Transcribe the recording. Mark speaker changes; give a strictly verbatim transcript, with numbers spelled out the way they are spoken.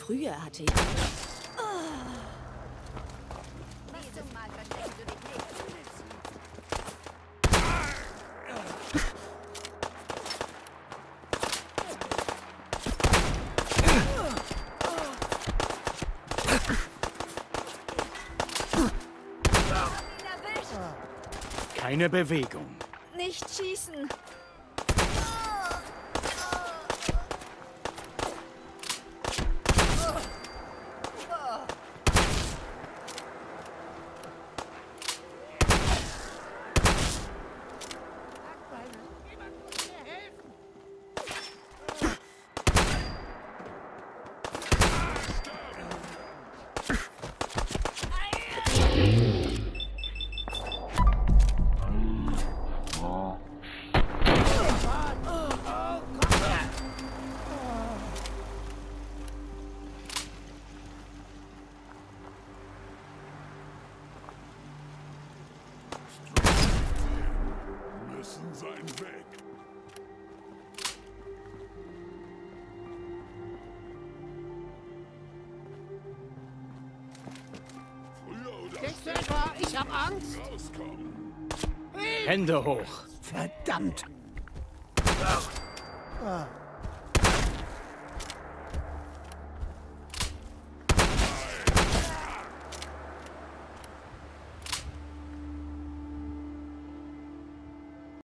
Speaker 1: Früher hatte ich...
Speaker 2: Keine Bewegung.
Speaker 1: Nicht schießen!
Speaker 3: Sein Weg. Früher oder
Speaker 4: Dexter, ich hab Angst.
Speaker 3: rauskommen.
Speaker 2: Hände hoch.
Speaker 4: Verdammt. Ah.